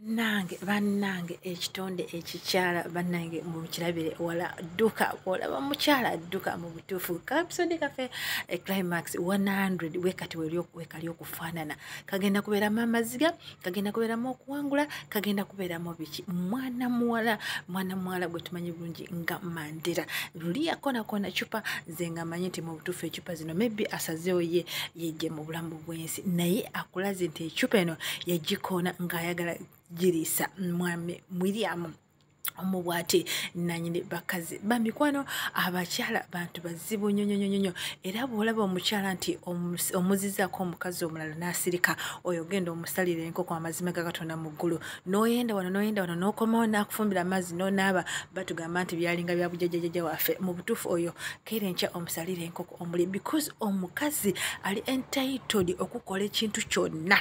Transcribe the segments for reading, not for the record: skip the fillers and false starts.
Nange bannange ekitonde ekikyala bannange mu kirabire wala dduka olaba mukyala dduka mu butuufu ka episode kaffe climax 100 wekati wekali okufaanana kagenda kubeeramu amaziga kagenda kubeeramu okuwangula kagenda kubeeramu biki mwana muwala gwe tumanyi bulungi nga Mandela luli yakoona cupa nze nga manyi nti mu butuufu ecupa zino maybe asazeewo yejje mu bulamu bw'ensi naye akulaze nti ecupa eno yagikoona ng'ayagala jirisa mwami William omubwati nanyini bakazi bamikwano abakyala bantu bazibu nyonyonyonyo era bwolaba omukyala nti omuzizaako omukazi omulala n'asirika oyo genda omusalira enkoko amazima gagatonda mu ggulu noyenda wano n'okomawo n'akufumbira amazzi n'onaaba batugamba nti byalinga bya bujjajjajja waffe mu butuufu oyo keera enkya omusalira enkoko omuli because omukazi ali entitled okukola ekintu kyonna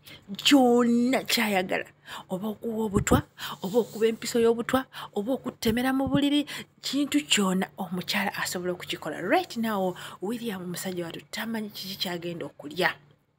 kyayagala oba okuwa obutwa oba okuba empiso y'obutwa oba okutemera mu buliri kintu kyonna omukyala asobola okukikola right now William musajja watu tamanyi kiki kyagenda okulya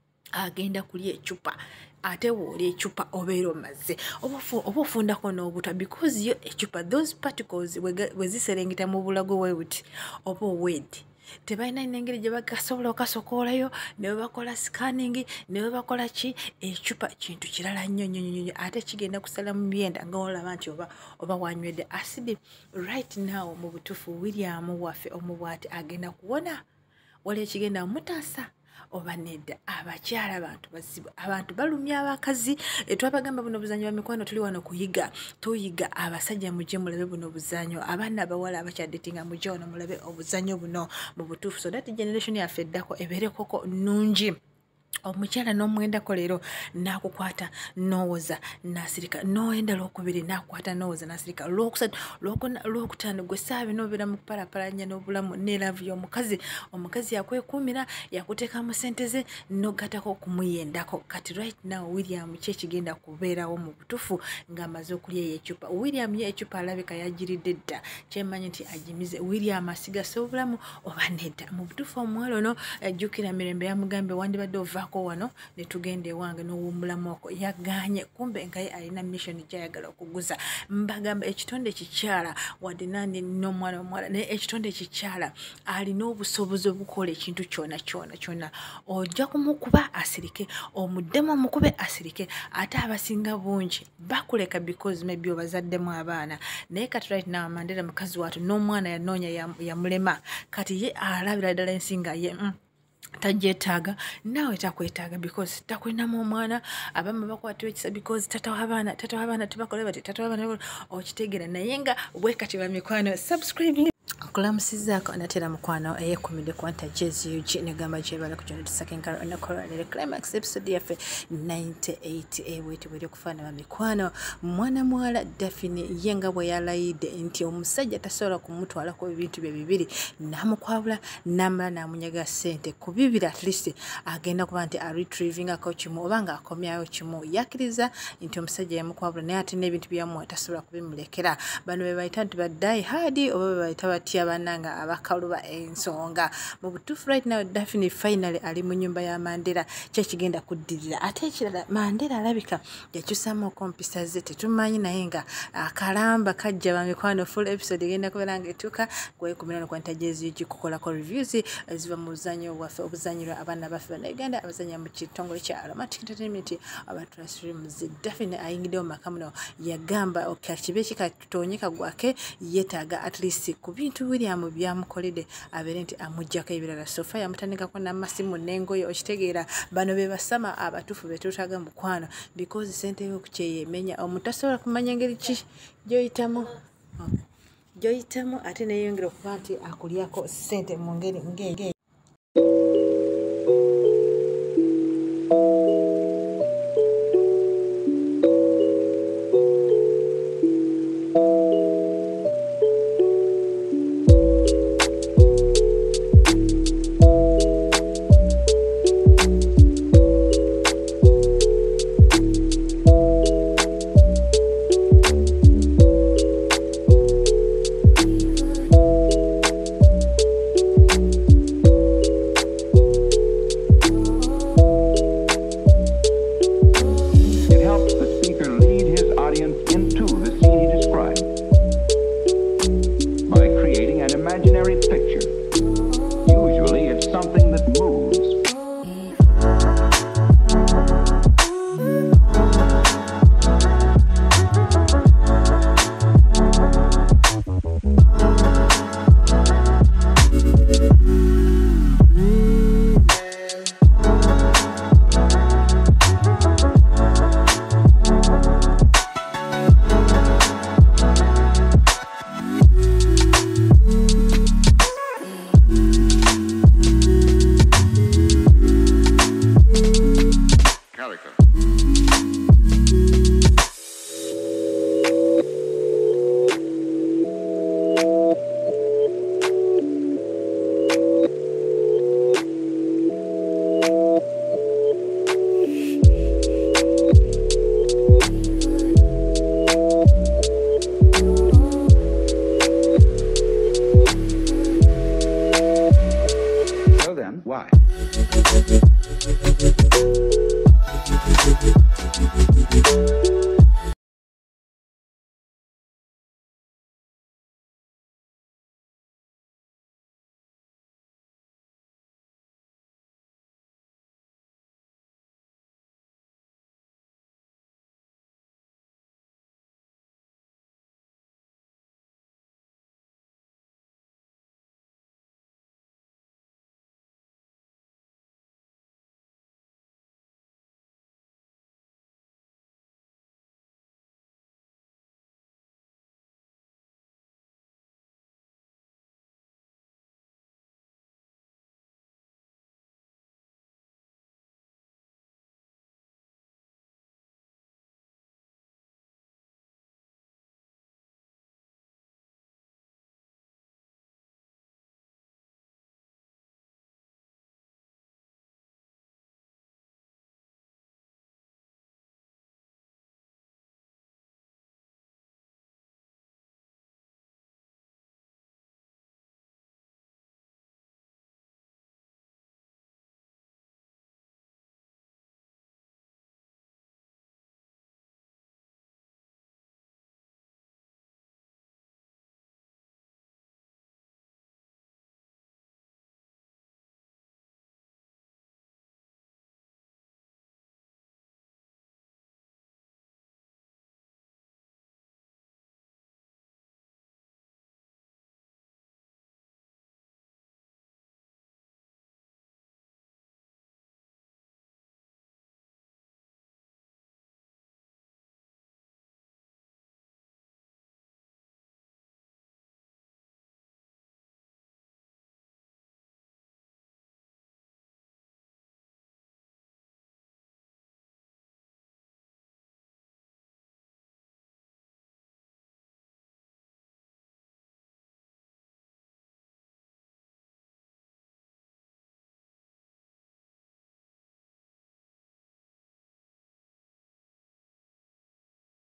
agenda kulya ecupa ate woolya ecupa obeera omaze oba ofundako n'obutwa because yo ecupa those particles bwe ziserengeta mu bulago webuti oba owedi tebalina n'engeri gye bagasobola okasokoolayo ne bakola scanning ne bakola ki ecupa kintu kirala nnyo ate kigenda kusala mu byenda nga olaba nti oba wanywedde acid right now mu butuufu William waffe omubwati agenda kuwona wali ekigenda mutaasa oba nedda abakyala abantu bazibu abantu balumya abakazi twabagamba buno buzanyo bwa mikwano tuli wano tuyiga abasajja mujje mulabe buno buzanyo abaana abawala abakyadetinga mujje wano mulabe obuzanyo buno mu butuufu so that generation yaffe eddako ebeere koko nnungi omukyala n'omwendako leero n'akukwata n'owoza n'asirika n'oyenda lwokubiri n'akukwata n'owoza n'asirika lwokusatu lwokutaano gwe saabe n'obeera mu kupalapalanya n'obulamu n'eravu y'omukazi omukazi yakwekuumira yakuteekamu ssente ze n'ogatako okumuyendako kati right now William ki ekigenda kubeerawo mu butuufu ng'amaze okulya eyecupa William ye ecupa alabika yagiridde dda kyemanyi nti agimize William asigase obulamu oba nedda mu butuufu omuwala ono ajjukira mirembe yamugambye wandibadde ovaako wano ne tugenda ewange n'owummulamu okwo yaganye kumbe nga ye alina mission gyayagala okuguza mbagamba ekitonde kikyala wadde nandi n'omwana naye ekitonde kikyala alina obusobozi obukola ekintu kyonna ojja kumukuba asirike omuddemu omukube asirike ate abasinga bungi bakuleka because maybe obazaddemu abaana naye kati right now Mandela mukazi watu n'omwana yanoonya yamulema kati ye alabira ddala ensinga ye tajeetaaga naawe takwetaaga because takulinamu omwana abamu bakwatiwa ekisa because tata w'abaana tebakola bati tata w'abaana okitegeera naye nga bwekati bamikwano subscribe okulamusizaako anatera mukwano eyekumidde kwanta jeziyugi negamba gyebala kujona tusakenkalo onakolanire climax episode yaffe 98 bweti bweri okufaanana mikwano mwana muwala Daphne yenga bwe yalayidde nti omusajja tasobola kumutwalako ebintu bye bibiri namukwabula namala namunyaga ssente ku bibiri at least agenda kuba nti aretrievingako kimu oba nga akomyayo kimu yakkiriza nti omusajja yamukwabula naye ate n'ebintu byamuwa tasobola kubimulekera bano be bayita nti baddayi hadi oba be bayita batya bannanga abakaluba ensonga mu butuufu right now Daphne finally ali mu nnyumba ya Mandela kyekigenda kuddirira ate ekirala Mandela alabika yakyusamuko mpisa ze tetumanyi naye nga akalamba kajja bamikwano full episode egenda kubeera nga etuuka gwekumira nokwanta jeziyugi kukolako reviews eziva mu buzanyo waffe obuzanyirwa abaana baffe bannayuganda abazanya mu kitongole kya Aromatic Entertainment abatrasrims Daphne ayingiddewo mu maka muno yagamba kibe kikatonyeka gwake yeetaaga at least ku bintu William byamukolede abeere nti amuggyako ebirala sofa yamutandikako n'amasimu n'engoye okitegeera bano be basama abatuufu be tutaaga mukwano because ssente y'okukyeyemenya omutasobola kumanya engeri ki gy'oyitamu ate neeyongera okuba nti akulyako ssente mu ngeri ng'eyo million in